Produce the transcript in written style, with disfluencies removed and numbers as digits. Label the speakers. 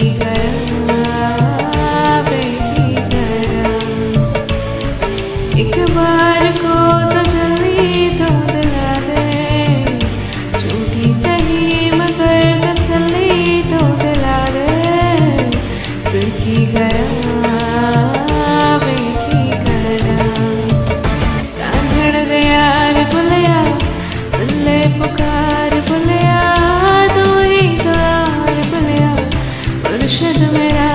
Speaker 1: करा बेकी करा, एक बार को तो जल्दी तो दिला दे, झूठी सही मगर तसल्ली तो दिला दे, तुर्की करा बेकी करा। रांझण दे यार बुलया, सुन ले पुकार बुलया, तू ही तो यार बुलया, मुर्शिद मेरा